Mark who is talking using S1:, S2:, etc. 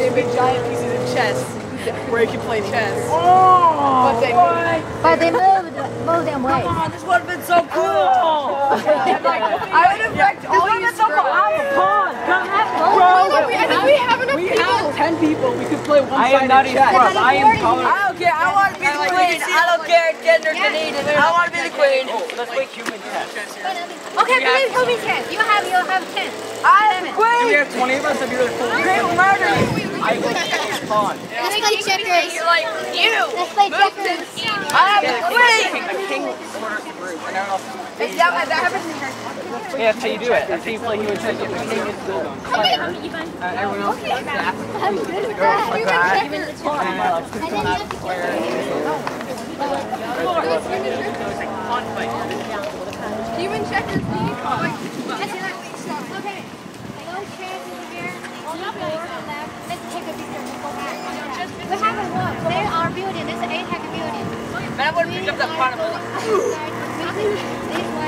S1: they make giant pieces of chess where you can play chess.
S2: Oh,
S1: but
S3: they move them away.
S2: Come on, this would have been so cool.
S1: I would have wrecked all your scrubs.
S2: I'm a pawn.
S1: I think we have enough people. We have 10 people. We could play one side of chess.
S2: I am taller. I don't care. I want to be the queen. I don't care. Gender needed. I want to be the queen.
S4: Let's play human chess.
S3: Okay, please help me 10. You have 10.
S2: I'm the queen.
S4: Do we have 20 of us? That'd be really cool.
S2: They will murder you.
S4: I will be pawn.
S3: Let's play checkers. Let's play checkers.
S2: I'm the queen.
S4: The king orders the group, and everyone else is
S2: That happens.
S4: yeah, that's how you do it. That's how you play human chess. The king is still going. Everyone else is that.
S3: I'm good with that.
S4: Like that. And like control that player.
S1: Human checkers, please.
S3: Okay. Hello, chairs over here. Let's take a picture and go back. We have a walk. There are building. There's an 8-hack building.
S2: Man, I would have picked up that part of it.